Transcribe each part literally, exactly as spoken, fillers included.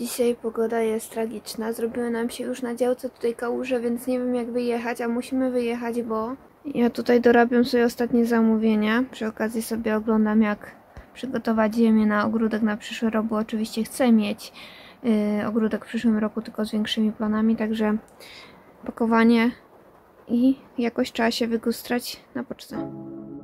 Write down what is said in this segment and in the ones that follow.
Dzisiaj pogoda jest tragiczna. Zrobiły nam się już na działce tutaj kałuże, więc nie wiem jak wyjechać, a musimy wyjechać, bo ja tutaj dorabiam sobie ostatnie zamówienia. Przy okazji sobie oglądam, jak przygotować ziemię na ogródek na przyszły rok, bo oczywiście chcę mieć yy, ogródek w przyszłym roku, tylko z większymi planami, także pakowanie i jakoś trzeba się wygustrać na pocztę.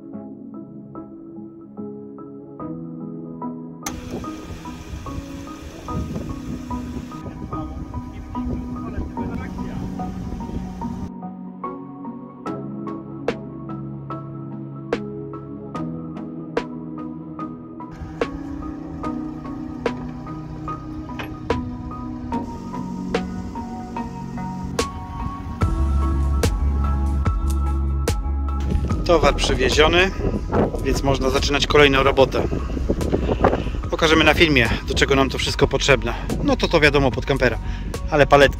Towar przywieziony, więc można zaczynać kolejną robotę. Pokażemy na filmie, do czego nam to wszystko potrzebne. No to to wiadomo, pod kampera, ale paletki.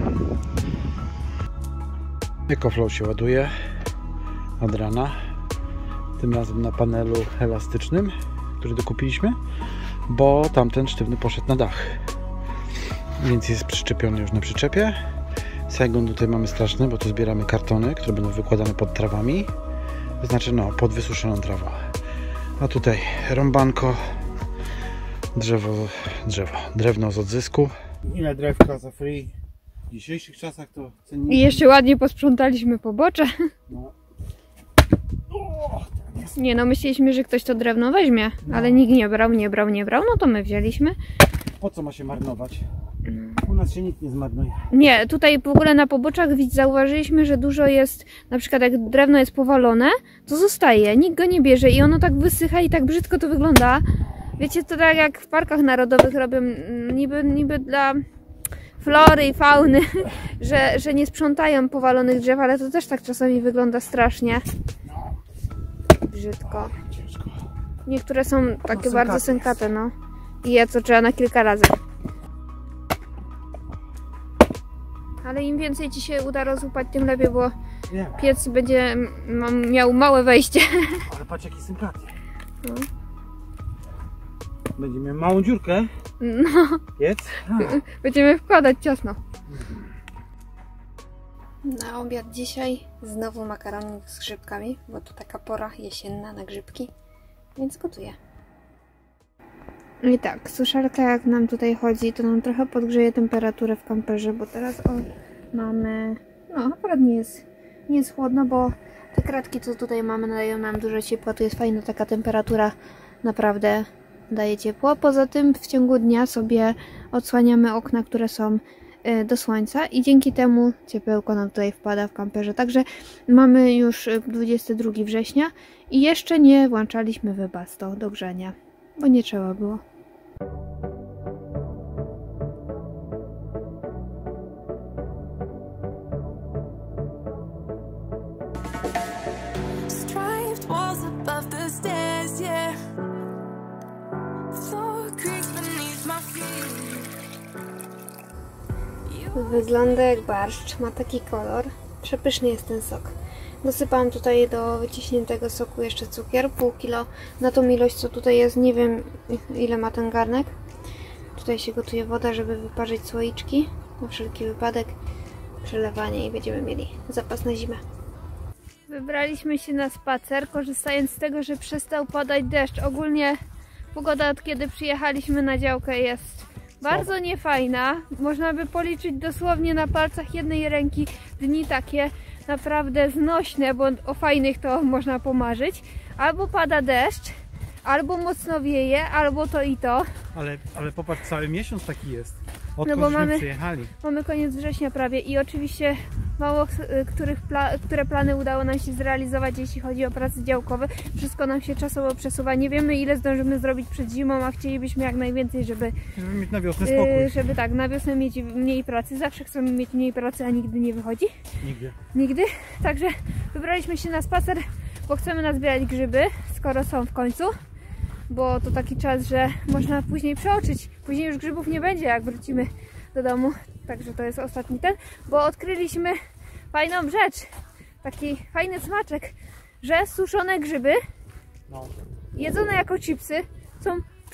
EcoFlow się ładuje od rana. Tym razem na panelu elastycznym, który dokupiliśmy, bo tamten sztywny poszedł na dach. Więc jest przyczepiony już na przyczepie. Saigon tutaj mamy straszny, bo tu zbieramy kartony, które będą wykładane pod trawami. To znaczy, no, pod wysuszoną trawą. A tutaj rąbanko, drzewo, drzewo, drewno z odzysku. Ile drewka za free? W dzisiejszych czasach to cennie. I jeszcze ładnie posprzątaliśmy pobocze. No. Nie no, myśleliśmy, że ktoś to drewno weźmie, no. Ale nikt nie brał, nie brał, nie brał, no to my wzięliśmy. Po co ma się marnować? U nas się nikt nie zmarnuje. Nie, tutaj w ogóle na poboczach zauważyliśmy, że dużo jest, na przykład jak drewno jest powalone, to zostaje, nikt go nie bierze i ono tak wysycha i tak brzydko to wygląda. Wiecie, to tak jak w parkach narodowych robią, niby, niby dla flory i fauny, że, że nie sprzątają powalonych drzew, ale to też tak czasami wygląda strasznie. Brzydko. Niektóre są takie bardzo sękate, no. I je co trzeba na kilka razy. Ale im więcej ci się uda rozłupać, tym lepiej, bo Wiem. Piec będzie miał małe wejście. Ale patrz, jakie sympatie. No. Będzie miał małą dziurkę. No. Piec. Będziemy wkładać ciasno. Na obiad dzisiaj znowu makaronik z grzybkami, bo to taka pora jesienna na grzybki, więc gotuję. I tak, suszarka jak nam tutaj chodzi, to nam trochę podgrzeje temperaturę w kamperze, bo teraz o, mamy, no akurat nie jest, nie jest chłodno, bo te kratki co tutaj mamy nadają nam dużo ciepła, tu jest fajna taka temperatura, naprawdę daje ciepło. Poza tym w ciągu dnia sobie odsłaniamy okna, które są y, do słońca i dzięki temu ciepełko nam tutaj wpada w kamperze. Także mamy już dwudziestego drugiego września i jeszcze nie włączaliśmy Webasto do grzania, bo nie trzeba było. Wygląda jak barszcz, ma taki kolor. Przepyszny jest ten sok. Dosypałam tutaj do wyciśniętego soku jeszcze cukier, pół kilo na tą ilość co tutaj jest, nie wiem ile ma ten garnek. Tutaj się gotuje woda, żeby wyparzyć słoiczki, na wszelki wypadek przelewanie i będziemy mieli zapas na zimę. Wybraliśmy się na spacer, korzystając z tego, że przestał padać deszcz. Ogólnie pogoda od kiedy przyjechaliśmy na działkę jest bardzo niefajna. Można by policzyć dosłownie na palcach jednej ręki dni takie naprawdę znośne, bo o fajnych to można pomarzyć. Albo pada deszcz, albo mocno wieje, albo to i to. Ale, ale popatrz, cały miesiąc taki jest. Odkąd No bo mamy, przyjechali. mamy koniec września prawie i oczywiście mało których pla które plany udało nam się zrealizować, jeśli chodzi o prace działkowe. Wszystko nam się czasowo przesuwa. Nie wiemy ile zdążymy zrobić przed zimą, a chcielibyśmy jak najwięcej, żeby, żeby mieć na wiosnę spokój. Yy, żeby tak, na wiosnę mieć mniej pracy. Zawsze chcemy mieć mniej pracy, a nigdy nie wychodzi. Nigdy. Nigdy. Także wybraliśmy się na spacer, bo chcemy nazbierać grzyby, skoro są w końcu. Bo to taki czas, że można później przeoczyć. Później już grzybów nie będzie, jak wrócimy do domu. Także to jest ostatni ten, bo odkryliśmy fajną rzecz. Taki fajny smaczek, że suszone grzyby no. jedzone jako chipsy są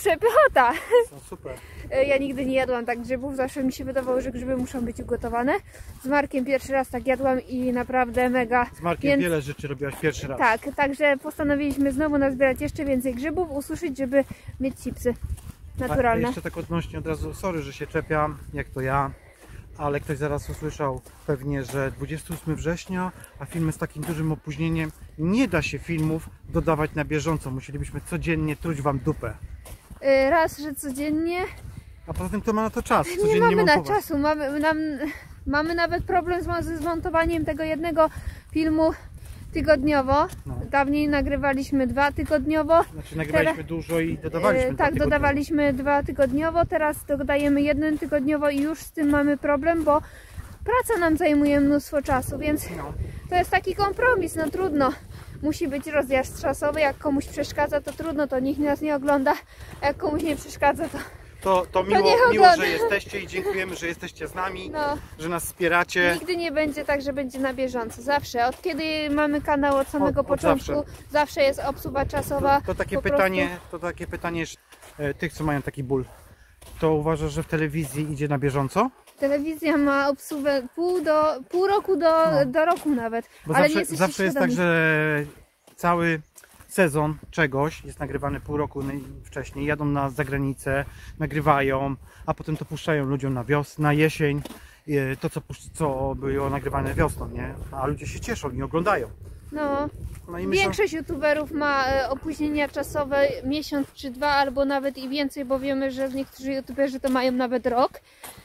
przepychota. No super. Ja nigdy nie jadłam tak grzybów, zawsze mi się wydawało, że grzyby muszą być ugotowane. Z Markiem pierwszy raz tak jadłam i naprawdę mega. Z Markiem Więc... wiele rzeczy robiłaś pierwszy raz. Tak, także postanowiliśmy znowu nazbierać jeszcze więcej grzybów, ususzyć, żeby mieć chipsy naturalne. A jeszcze tak odnośnie od razu, sorry, że się czepiam, jak to ja, ale ktoś zaraz usłyszał pewnie, że dwudziestego ósmego września, a filmy z takim dużym opóźnieniem, nie da się filmów dodawać na bieżąco, musielibyśmy codziennie truć wam dupę. Yy, raz, że codziennie. A poza tym to ma na to czas, Nie codziennie mamy na montować. czasu, mamy, nam, mamy nawet problem z, ze zmontowaniem tego jednego filmu tygodniowo. No. Dawniej nagrywaliśmy dwa tygodniowo. Znaczy nagrywaliśmy Teraz- dużo i dodawaliśmy Yy, dwa tak, tygodniowo. dodawaliśmy dwa tygodniowo, teraz dodajemy jeden tygodniowo i już z tym mamy problem, bo praca nam zajmuje mnóstwo czasu, więc No. to jest taki kompromis, no trudno. Musi być rozjazd czasowy, jak komuś przeszkadza, to trudno, to nikt nas nie ogląda, a jak komuś nie przeszkadza, to To, to miło, niech miło, ogląda. że jesteście i dziękujemy, że jesteście z nami, no, że nas wspieracie. nigdy nie będzie tak, że będzie na bieżąco. Zawsze, od kiedy mamy kanał, od samego Od- od początku, zawsze. zawsze. jest obsługa czasowa. To, to takie po pytanie, prostu. to takie pytanie e, tych, co mają taki ból. To uważasz, że w telewizji idzie na bieżąco? Telewizja ma obsługę pół, do, pół roku do, No. do roku nawet, Bo ale nie zawsze, jesteście zawsze jest tak, świadomi. że cały sezon czegoś jest nagrywany pół roku wcześniej. Jadą na zagranicę, nagrywają, a potem to puszczają ludziom na wiosnę, na jesień. e, To, co, pusz- co było nagrywane wiosną, nie? A ludzie się cieszą i oglądają. No, No i myślę, większość youtuberów ma e, opóźnienia czasowe miesiąc czy dwa, albo nawet i więcej, bo wiemy, że niektórzy youtuberzy to mają nawet rok.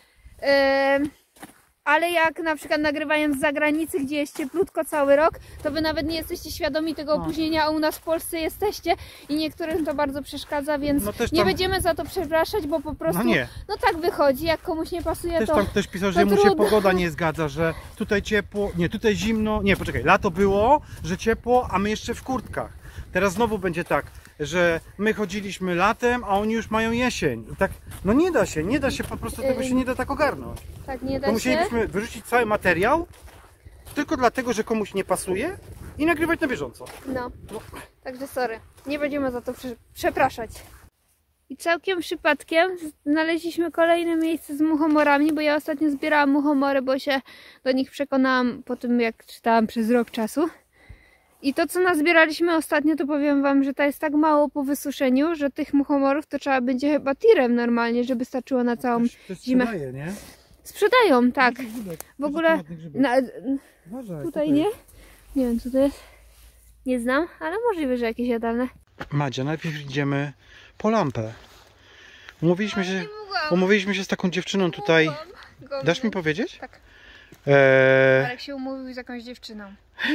E, ale jak na przykład nagrywają z zagranicy, gdzie jest cieplutko cały rok, to wy nawet nie jesteście świadomi tego No. opóźnienia, a u nas w Polsce jesteście i niektórym to bardzo przeszkadza, więc No też nie tam- będziemy za to przepraszać, bo po prostu no nie. no tak wychodzi, jak komuś nie pasuje, Też to tam ktoś pisał, to że mu się trudno. pogoda nie zgadza, że tutaj ciepło, nie, tutaj zimno, nie, poczekaj, lato było, że ciepło, a my jeszcze w kurtkach. Teraz znowu będzie tak, że my chodziliśmy latem, a oni już mają jesień. I tak, no nie da się, nie da się, po prostu tego się nie da tak ogarnąć. tak nie To da się. musielibyśmy wyrzucić cały materiał, tylko dlatego, że komuś nie pasuje i nagrywać na bieżąco. No, także sorry, nie będziemy za to prze przepraszać. I całkiem przypadkiem znaleźliśmy kolejne miejsce z muchomorami, bo ja ostatnio zbierałam muchomory, bo się do nich przekonałam po tym, jak czytałam przez rok czasu. I to, co nazbieraliśmy ostatnio, to powiem wam, że to jest tak mało po wysuszeniu, że tych muchomorów to trzeba będzie chyba tirem normalnie, żeby starczyło na całą zimę. sprzedaje, nie? Sprzedają, tak. W ogóle na, Uważaj, tutaj nie? Nie wiem, co to jest. Nie znam, ale możliwe, że jakieś jadalne. Madzia, najpierw idziemy po lampę. Umówiliśmy się, umówiliśmy się z taką dziewczyną tutaj. Dasz mi powiedzieć? Tak. Eee, Marek się umówił z jakąś dziewczyną.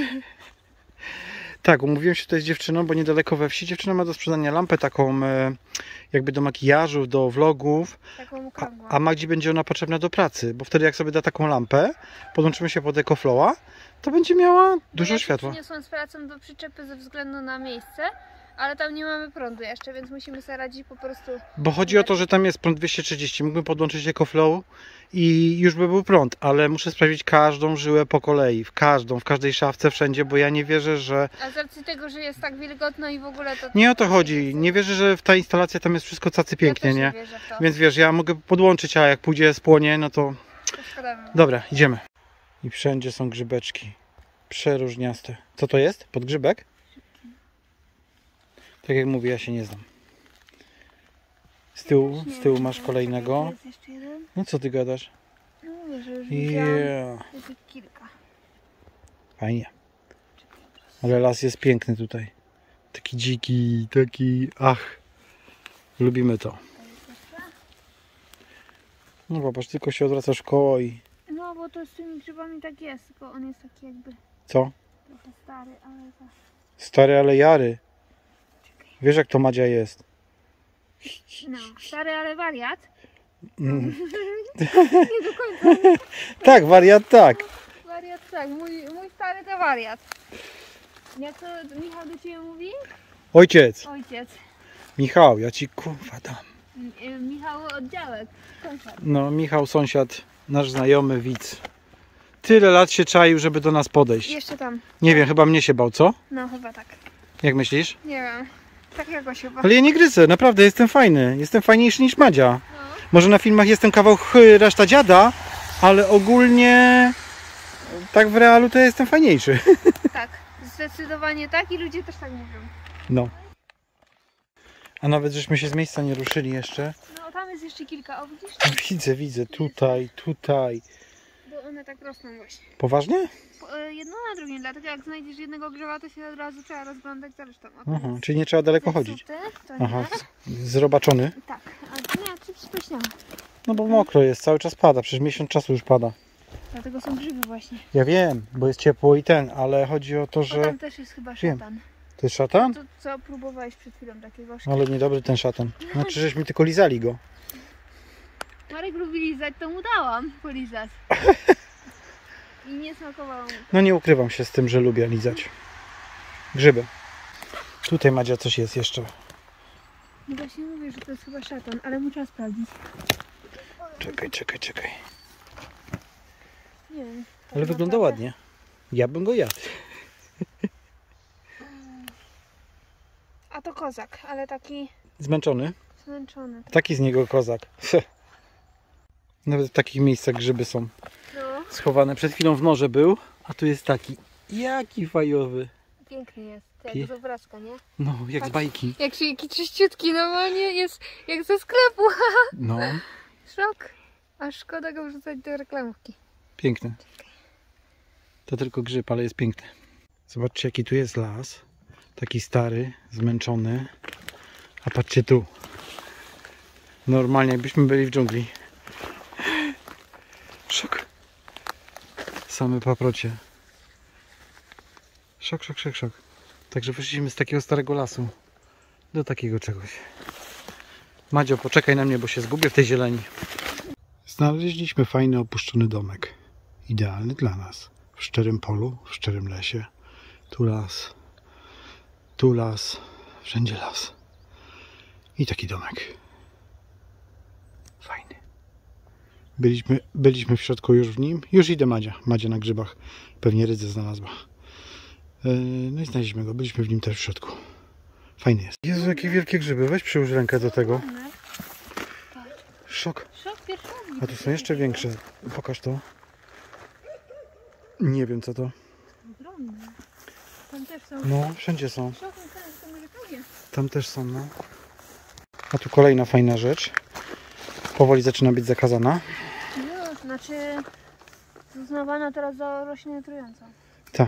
tak, umówiłem się tutaj z dziewczyną, bo niedaleko we wsi dziewczyna ma do sprzedania lampę taką e, jakby do makijażu, do vlogów, Taką a, okrągłą. a Magdzie będzie ona potrzebna do pracy, bo wtedy jak sobie da taką lampę, podłączymy się pod EcoFlowa, to będzie miała dużo ja światła. Ja przyniosłam z pracą do przyczepy ze względu na miejsce, ale tam nie mamy prądu jeszcze, więc musimy sobie radzić po prostu. Bo chodzi o to, że tam jest prąd dwieście trzydzieści, mógłbym podłączyć EcoFlow i już by był prąd, ale muszę sprawdzić każdą żyłę po kolei, w każdą, w każdej szafce, wszędzie, bo ja nie wierzę, że... A z racji tego, że jest tak wilgotno i w ogóle to... Nie o to chodzi, nie wierzę, że w ta instalacja tam jest wszystko cacy pięknie, ja też nie? wierzę w to. Więc wiesz, ja mogę podłączyć, a jak pójdzie spłonie, no to... To szkoda mi. Dobra, idziemy. I wszędzie są grzybeczki. Przeróżniaste. Co to jest? Podgrzybek? Tak jak mówię, ja się nie znam. Z tyłu, z tyłu masz kolejnego. Jest jeszcze jeden? No co ty gadasz? No mówię, że już widziałam Yeah. jakieś kilka. Fajnie. Ale las jest piękny tutaj. Taki dziki, taki... Ach. Lubimy to. No popatrz, tylko się odwracasz koło i... No bo to z tymi grzybami tak jest, tylko on jest taki jakby Co? trochę stary, ale to... Stary, ale jary. Wiesz jak to Madzia jest. No, stary, ale wariat. Mm. Nie do końca. Tak, wariat tak. Wariat tak, mój, mój stary to wariat. Jak to Michał do ciebie mówi? Ojciec. Ojciec. Michał, ja ci kurwa dam. M- y, Michał oddziałek. Kończę. No, Michał, sąsiad, nasz znajomy, widz. Tyle lat się czaił, żeby do nas podejść. Jeszcze tam. Nie wiem, chyba mnie się bał, co? No chyba tak. Jak myślisz? Nie wiem. Tak jakoś chyba. Ale ja nie gryzę, naprawdę jestem fajny. Jestem fajniejszy niż Madzia. No. Może na filmach jestem kawał chy, reszta dziada, ale ogólnie tak w realu to ja jestem fajniejszy. Tak, zdecydowanie tak i ludzie też tak mówią. No. A nawet żeśmy się z miejsca nie ruszyli jeszcze. No tam jest jeszcze kilka, o widzisz? Widzę, widzę, tutaj, tutaj. Bo one tak rosną właśnie. Poważnie? Po, e, jedno na drugim, dlatego jak znajdziesz jednego grzyba, to się od razu trzeba rozglądać za resztą. A to Aha, jest czyli nie trzeba daleko chodzić. zepsuty, to Aha, nie. z- zrobaczony. Tak, a nie, czy spóźniałam. No bo mokro jest, cały czas pada, przecież miesiąc czasu już pada. Dlatego są grzyby właśnie. Ja wiem, bo jest ciepło i ten, ale chodzi o to, Bo że... tam też jest chyba Wiem. szatan. To jest szatan? To co próbowałeś przed chwilą takiego Ale niedobry ten szatan. Znaczy, żeśmy tylko lizali go. Marek lubi lizać, to mu dałam polizać. I nie smakowało mu. No nie ukrywam się z tym, że lubię lizać. Grzyby. Tutaj Madzia coś jest jeszcze. No właśnie mówię, że to jest chyba szatan, ale mu trzeba sprawdzić. Czekaj, czekaj, czekaj. Nie wiem. tak Ale wygląda naprawdę. ładnie. Ja bym go jadł. A to kozak, ale taki Zmęczony. zmęczony. Taki z niego kozak. Nawet w takich miejscach grzyby są No, schowane. Przed chwilą w norze był, a tu jest taki. Jaki fajowy. piękny jest. Pie- Jak z obrazka, nie? No, jak z bajki. Jak się jaki czyściutki, normalnie jest jak ze sklepu. No, Szok. Aż szkoda go wrzucać do reklamówki. piękny. To tylko grzyb, ale jest piękny. Zobaczcie, jaki tu jest las. Taki stary, zmęczony. A patrzcie tu. Normalnie jakbyśmy byli w dżungli. Szok. Same paprocie. Szok, szok, szok, szok. Także wyszliśmy z takiego starego lasu do takiego czegoś. Madzio, poczekaj na mnie, bo się zgubię w tej zieleni. Znaleźliśmy fajny opuszczony domek. Idealny dla nas. W szczerym polu, w szczerym lesie. Tu las. Tu las. Wszędzie las. I taki domek. Fajny. Byliśmy, byliśmy w środku już w nim. Już idę Madzia. Madzia na grzybach. Pewnie rydzę znalazła. Yy, no i znaleźliśmy go. Byliśmy w nim też w środku. Fajny jest. Jezu, jakie wielkie grzyby. Weź przyłóż rękę do tego. Szok. Szok pierwszy raz. A tu są jeszcze większe. Pokaż to. Nie wiem co to. Ogromne. Tam też są. No, wszędzie są. Szok, myślałem, że to może prawie. Tam też są, no. A tu kolejna fajna rzecz. Powoli zaczyna być zakazana. No, znaczy uznawana teraz za roślinę trującą. Tak.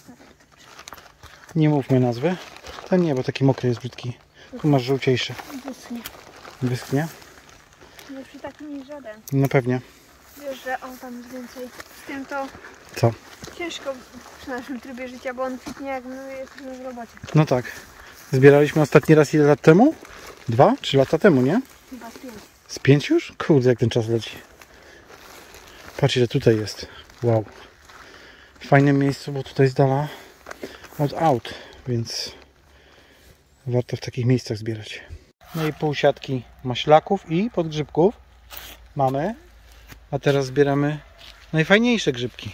Nie mówmy nazwy. Ten nie, bo taki mokry jest brzydki. Tu masz żółciejszy. Wyschnie. Wyschnie? Lepszy taki niż żaden. No pewnie. Wiesz, że on tam jest więcej. Z tym to Co? ciężko przy naszym trybie życia, bo on kwitnie jak my jesteśmy w robocie. No tak. Zbieraliśmy ostatni raz ile lat temu? Dwa? Trzy lata temu, nie? Chyba z pięć. Z pięć już? Kurde, jak ten czas leci. Patrz ile tutaj jest. Wow. W fajnym miejscu, bo tutaj z dala od aut, więc warto w takich miejscach zbierać. No i pół siatki maślaków i podgrzybków mamy. A teraz zbieramy najfajniejsze grzybki.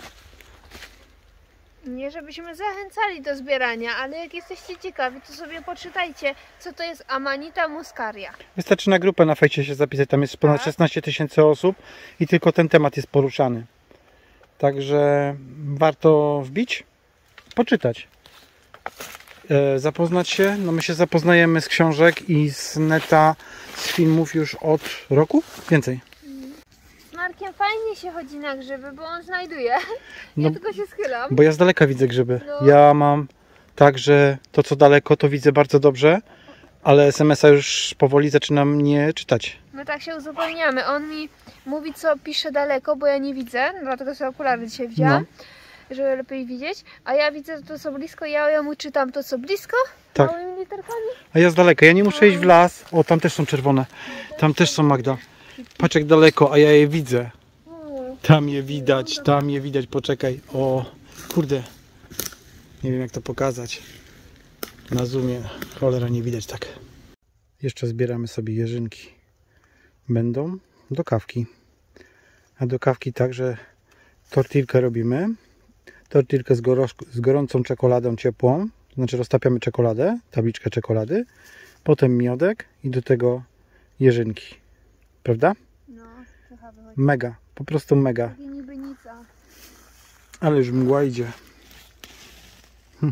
Nie żebyśmy zachęcali do zbierania, ale jak jesteście ciekawi, to sobie poczytajcie, co to jest Amanita muscaria. Wystarczy na grupę na fejsie się zapisać. Tam jest ponad Tak. szesnaście tysięcy osób i tylko ten temat jest poruszany. Także warto wbić, poczytać. E, zapoznać się. No my się zapoznajemy z książek i z neta, z filmów już od roku? Więcej. Z Markiem fajnie się chodzi na grzyby, bo on znajduje. No, Ja tylko się schylam. bo ja z daleka widzę grzyby. No. Ja mam tak, że to co daleko to widzę bardzo dobrze, ale es em es a już powoli zaczynam nie czytać. My tak się uzupełniamy. On mi mówi, co pisze daleko, bo ja nie widzę, dlatego sobie okulary dzisiaj wzięłam, żeby lepiej widzieć. A ja widzę to, co blisko, ja, ja mu czytam to, co blisko, Tak. małymi literkami. A ja z daleka, ja nie muszę iść w las. O, tam też są czerwone. Tam też są, Magda. Patrz jak daleko, a ja je widzę. Mm. Tam je widać, tam je widać, poczekaj. O, kurde. Nie wiem jak to pokazać. Na zoomie, cholera, nie widać tak. Jeszcze zbieramy sobie jeżynki. Będą do kawki. A do kawki także tortilkę robimy. Tortilkę z, gorosz- z gorącą czekoladą ciepłą. znaczy roztapiamy czekoladę, tabliczkę czekolady, potem miodek i do tego jeżynki. Prawda? No, trochę wychodzi. Mega, po prostu mega. Takie niby nic, a... Ale już mgła idzie. Hm.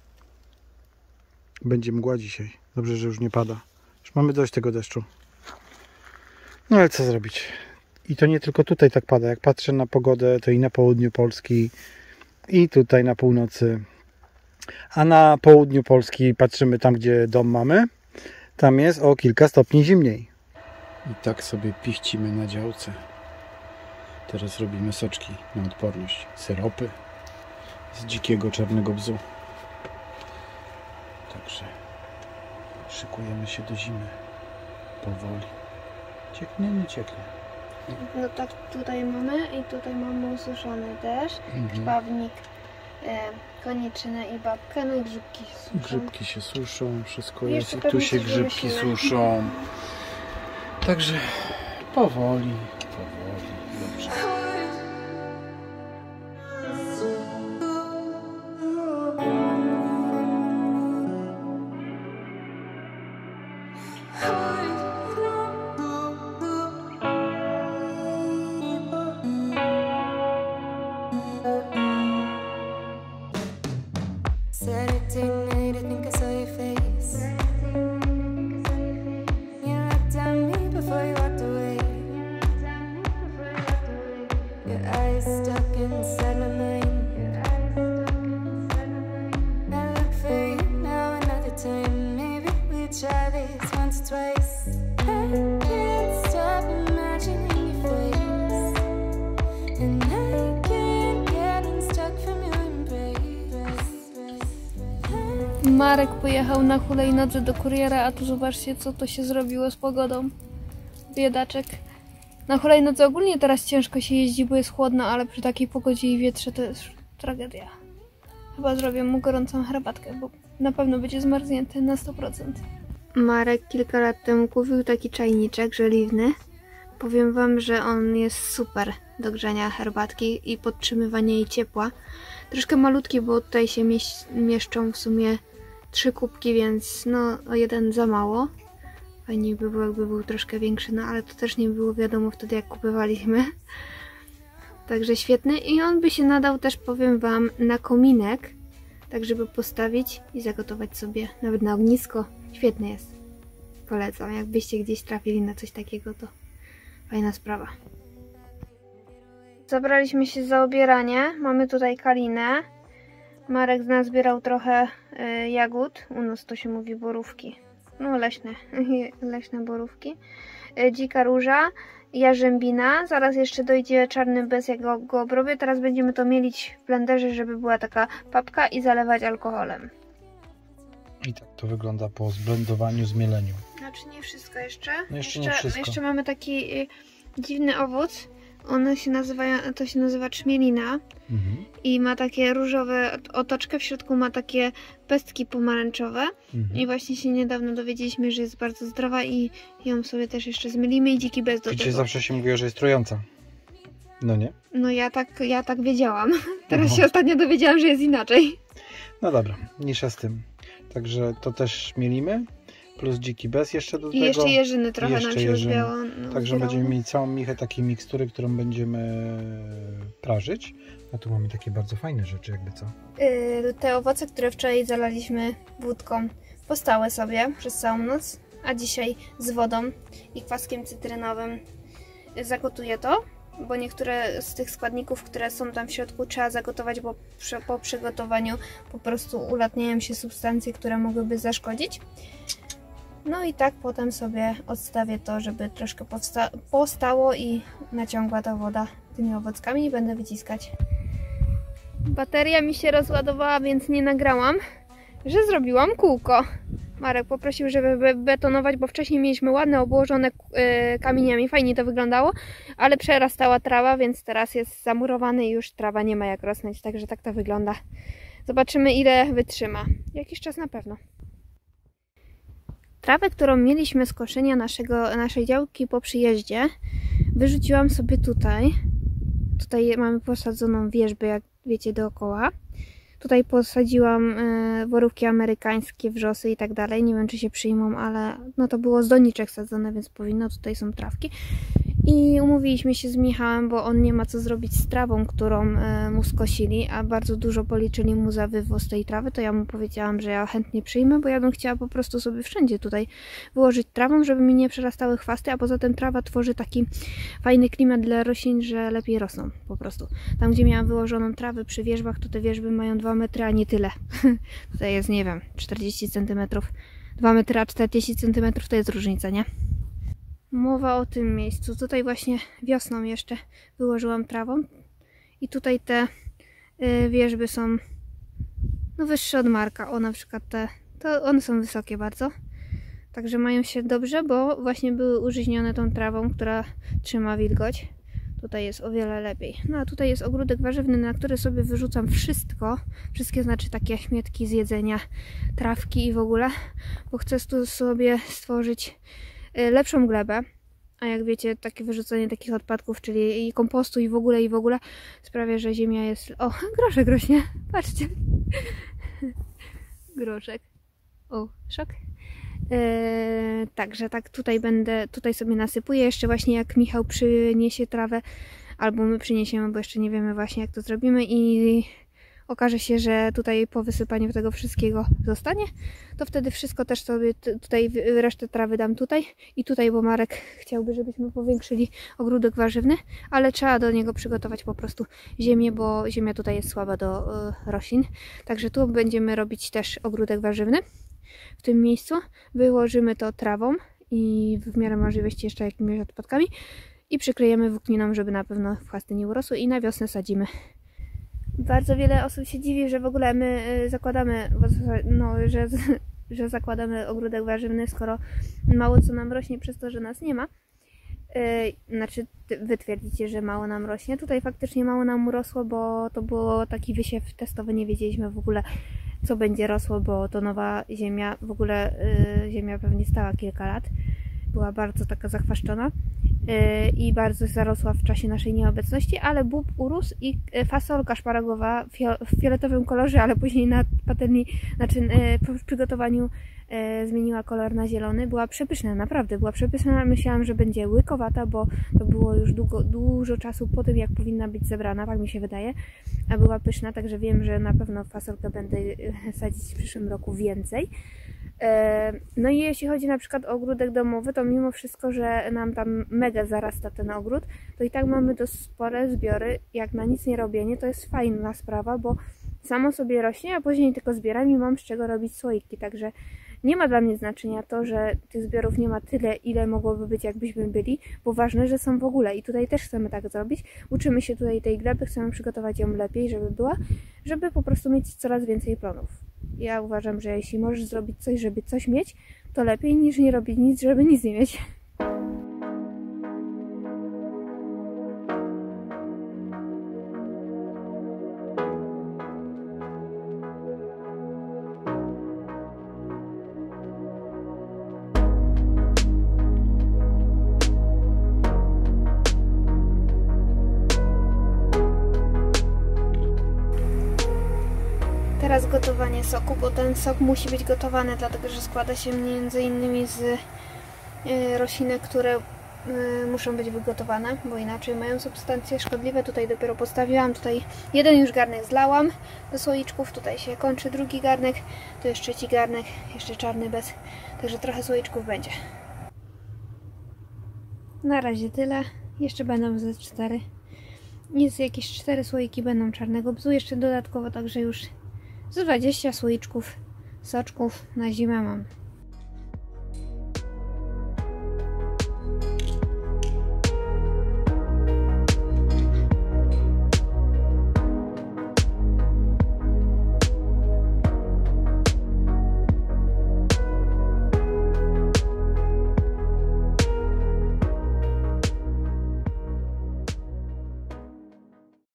Będzie mgła dzisiaj. Dobrze, że już nie pada. Już mamy dość tego deszczu. No ale co zrobić? I to nie tylko tutaj tak pada. Jak patrzę na pogodę, to i na południu Polski, i tutaj na północy. A na południu Polski patrzymy tam, gdzie dom mamy. Tam jest o kilka stopni zimniej. I tak sobie pichcimy na działce. Teraz robimy soczki na odporność. Syropy z dzikiego czarnego bzu. Także szykujemy się do zimy. Powoli. Cieknie, nie cieknie. No tak, tutaj mamy i tutaj mamy ususzony też. Mhm. Szpawnik, e, koniczynę i babkę, no i grzybki się suszą. Grzybki się suszą, wszystko I jest. jeszcze I tu pewnie się coś grzybki wymyślimy. suszą. Także powoli, powoli. Dobrze. Saturday night, I think I saw your face. You looked at me before you walked away. Your eyes stuck inside my mind. I look for you now another time. Maybe we try this once or twice. I can't stop imagining your face, and I can't get unstuck from your embrace. Marek pojechał na hulajnodze do kuriera, a tu zobaczcie, co to się zrobiło z pogodą. Biedaczek. Na hulajnodze ogólnie teraz ciężko się jeździ, bo jest chłodno, ale przy takiej pogodzie i wietrze to jest tragedia. Chyba zrobię mu gorącą herbatkę, bo na pewno będzie zmarznięty na sto procent. Marek kilka lat temu kupił taki czajniczek żeliwny. Powiem wam, że on jest super do grzania herbatki i podtrzymywania jej ciepła. Troszkę malutki, bo tutaj się mieś mieszczą w sumie trzy kubki, więc no o jeden za mało. Fajnie by było, jakby był troszkę większy, no ale to też nie było wiadomo wtedy, jak kupowaliśmy. Także świetny i on by się nadał też, powiem wam, na kominek, tak żeby postawić i zagotować sobie nawet na ognisko. Świetny jest. Polecam, jakbyście gdzieś trafili na coś takiego, to fajna sprawa. Zabraliśmy się za obieranie. Mamy tutaj kalinę. Marek z nas zbierał trochę y, jagód. U nas to się mówi borówki. No leśne, leśne borówki. Y, dzika róża, jarzębina. Zaraz jeszcze dojdzie czarny bez, jak go, go obrobię. Teraz będziemy to mielić w blenderze, żeby była taka papka i zalewać alkoholem. I tak to wygląda po zblendowaniu, zmieleniu. Znaczy nie wszystko jeszcze. No jeszcze jeszcze, nie wszystko. Jeszcze mamy taki y, dziwny owoc. One się nazywają, to się nazywa trzmielina. Mhm. I ma takie różowe otoczkę, w środku ma takie pestki pomarańczowe. Mhm. I właśnie się niedawno dowiedzieliśmy, że jest bardzo zdrowa i ją sobie też jeszcze zmylimy i dziki bez do Wiecie, tego. zawsze się mówiło, że jest trująca. No nie? No ja tak, ja tak wiedziałam. Teraz No. się ostatnio dowiedziałam, że jest inaczej. No dobra, mniejsza z tym. Także to też mielimy. Plus dziki bez jeszcze do I tego. jeszcze jeżyny trochę jeszcze nam się jeżyny. uzbiało. No, Także uzbierało. będziemy mieli całą michę takiej mikstury, którą będziemy prażyć. A tu mamy takie bardzo fajne rzeczy, jakby co. Yy, te owoce, które wczoraj zalaliśmy wódką, postały sobie przez całą noc, a dzisiaj z wodą i kwaskiem cytrynowym zagotuję to, bo niektóre z tych składników, które są tam w środku, trzeba zagotować, bo przy, po przygotowaniu po prostu ulatniają się substancje, które mogłyby zaszkodzić. No i tak potem sobie odstawię to, żeby troszkę postało i naciągła ta woda tymi owockami i będę wyciskać. Bateria mi się rozładowała, więc nie nagrałam, że zrobiłam kółko. Marek poprosił, żeby betonować, bo wcześniej mieliśmy ładne, obłożone yy, kamieniami, fajnie to wyglądało, ale przerastała trawa, więc teraz jest zamurowany i już trawa nie ma jak rosnąć, także tak to wygląda. Zobaczymy, ile wytrzyma. Jakiś czas na pewno. Trawę, którą mieliśmy z koszenia naszego, naszej działki po przyjeździe, wyrzuciłam sobie tutaj. Tutaj mamy posadzoną wierzbę, jak wiecie, dookoła. Tutaj posadziłam y, borówki amerykańskie, wrzosy i tak dalej. Nie wiem, czy się przyjmą, ale no to było z doniczek sadzone, więc powinno. Tutaj są trawki. I umówiliśmy się z Michałem, bo on nie ma co zrobić z trawą, którą y, mu skosili, a bardzo dużo policzyli mu za wywóz tej trawy, to ja mu powiedziałam, że ja chętnie przyjmę, bo ja bym chciała po prostu sobie wszędzie tutaj wyłożyć trawą, żeby mi nie przerastały chwasty, a poza tym trawa tworzy taki fajny klimat dla roślin, że lepiej rosną po prostu. Tam, gdzie miałam wyłożoną trawę przy wierzbach, to te wierzby mają dwa metry, a nie tyle. Tutaj jest, nie wiem, czterdzieści centymetrów. dwa metry a czterdzieści centymetrów to jest różnica, nie? Mowa o tym miejscu. Tutaj właśnie wiosną jeszcze wyłożyłam trawą i tutaj te y, wierzby są no wyższe od Marka. O, na przykład te, to one są wysokie bardzo. Także mają się dobrze, bo właśnie były użyźnione tą trawą, która trzyma wilgoć. Tutaj jest o wiele lepiej. No a tutaj jest ogródek warzywny, na który sobie wyrzucam wszystko. Wszystkie znaczy takie śmietki z jedzenia, trawki i w ogóle. Bo chcę tu sobie stworzyć lepszą glebę, a jak wiecie, takie wyrzucenie takich odpadków, czyli i kompostu i w ogóle, i w ogóle sprawia, że ziemia jest... O, groszek rośnie, patrzcie. Groszek. O, szok. Eee, także tak tutaj będę, tutaj sobie nasypuję, jeszcze właśnie jak Michał przyniesie trawę, albo my przyniesiemy, bo jeszcze nie wiemy właśnie jak to zrobimy i okaże się, że tutaj po wysypaniu tego wszystkiego zostanie, to wtedy wszystko też sobie tutaj, resztę trawy dam tutaj i tutaj, bo Marek chciałby, żebyśmy powiększyli ogródek warzywny, ale trzeba do niego przygotować po prostu ziemię, bo ziemia tutaj jest słaba do y, roślin. Także tu będziemy robić też ogródek warzywny w tym miejscu. Wyłożymy to trawą i w miarę możliwości jeszcze jakimiś odpadkami i przykryjemy włókniną, żeby na pewno chwasty nie urosły i na wiosnę sadzimy. Bardzo wiele osób się dziwi, że w ogóle my zakładamy, no, że, że zakładamy ogródek warzywny, skoro mało co nam rośnie przez to, że nas nie ma. Yy, znaczy, wy twierdzicie, że mało nam rośnie. Tutaj faktycznie mało nam urosło, bo to było taki wysiew testowy, nie wiedzieliśmy w ogóle, co będzie rosło, bo to nowa ziemia, w ogóle yy, ziemia pewnie stała kilka lat. Była bardzo taka zachwaszczona yy, i bardzo zarosła w czasie naszej nieobecności, ale bób urósł i fasolka szparagowa w fioletowym kolorze, ale później na patelni, znaczy yy, w przygotowaniu yy, zmieniła kolor na zielony. Była przepyszna, naprawdę była przepyszna. Myślałam, że będzie łykowata, bo to było już długo, dużo czasu po tym, jak powinna być zebrana, tak mi się wydaje, a była pyszna, także wiem, że na pewno fasolkę będę sadzić w przyszłym roku więcej. No i jeśli chodzi na przykład o ogródek domowy, to mimo wszystko, że nam tam mega zarasta ten ogród, to i tak mamy dość spore zbiory. Jak na nic nie robienie, to jest fajna sprawa, bo samo sobie rośnie, a później tylko zbieram i mam z czego robić słoiki. Także nie ma dla mnie znaczenia to, że tych zbiorów nie ma tyle, ile mogłoby być, jakbyśmy byli, bo ważne, że są w ogóle i tutaj też chcemy tak zrobić. Uczymy się tutaj tej gleby, chcemy przygotować ją lepiej, żeby była, żeby po prostu mieć coraz więcej plonów. Ja uważam, że jeśli możesz zrobić coś, żeby coś mieć, to lepiej niż nie robić nic, żeby nic nie mieć. Teraz gotowanie soku, bo ten sok musi być gotowany, dlatego że składa się między innymi z y, roślinek, które y, muszą być wygotowane, bo inaczej mają substancje szkodliwe. Tutaj dopiero postawiłam, tutaj jeden już garnek zlałam do słoiczków, tutaj się kończy drugi garnek, tu jest trzeci garnek, jeszcze czarny bez, także trochę słoiczków będzie. Na razie tyle, jeszcze będą ze cztery. Jest jakieś cztery słoiki będą czarnego bzu, jeszcze dodatkowo, także już z dwadzieścia słoiczków soczków na zimę mam.